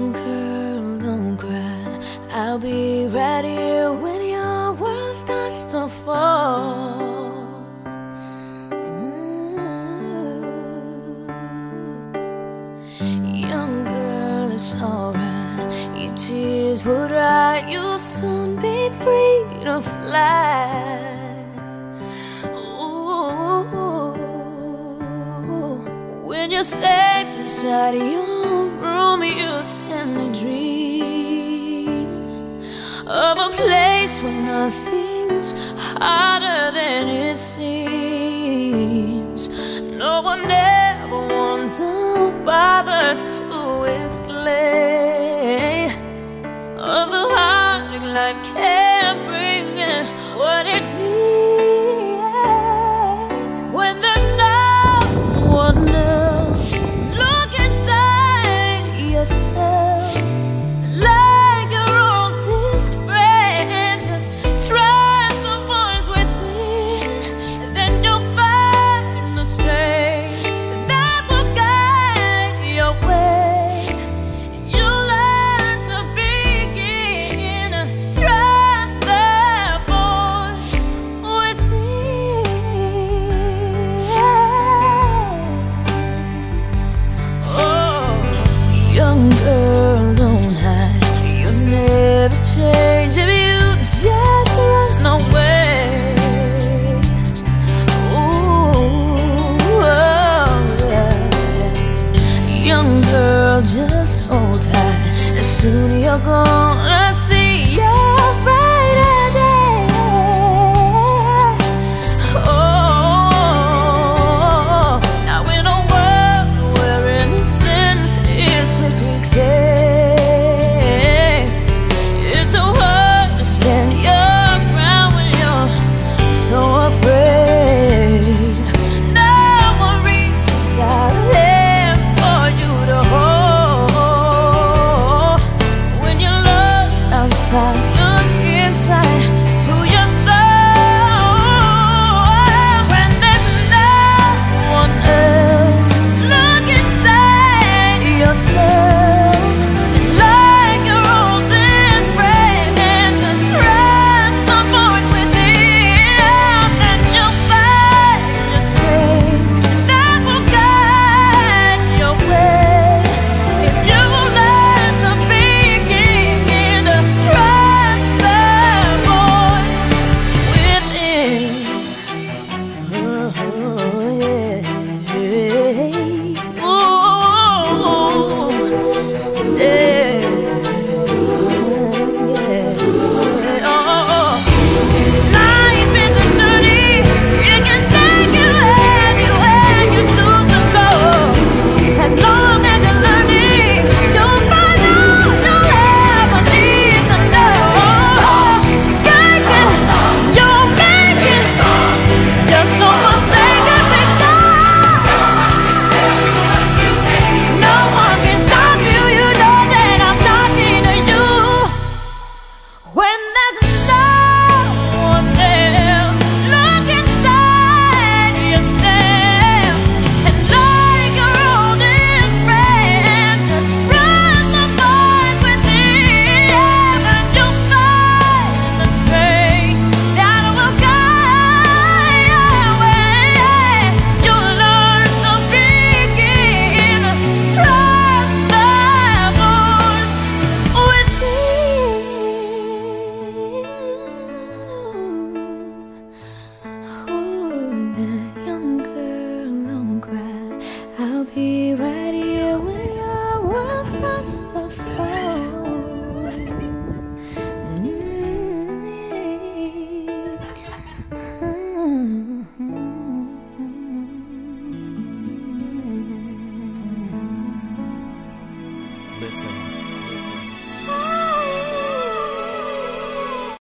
Young girl, don't cry. I'll be right here when your world starts to fall. Young girl, it's alright. Your tears will dry. You'll soon be free to fly. When you're safe inside your room, you tend to dream of a place where nothing's harder than it seems. No one ever wants or bothers to explain of the heartache life can bring and what it means when there's no one else. Look inside yourself like your oldest friend. Just trust the voice within, and then you'll find the strength that will guide your way. You'll learn to begin to trust that voice within. Young girl, don't hide. You'll never change if you just run away. Ooh, yeah. Young girl, just hold tight. The sooner you're gone,